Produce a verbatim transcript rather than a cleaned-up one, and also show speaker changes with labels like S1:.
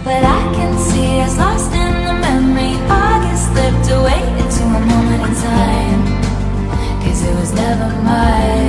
S1: but I can see us lost in the memory. August slipped away into a moment in time, 'cause it was never mine.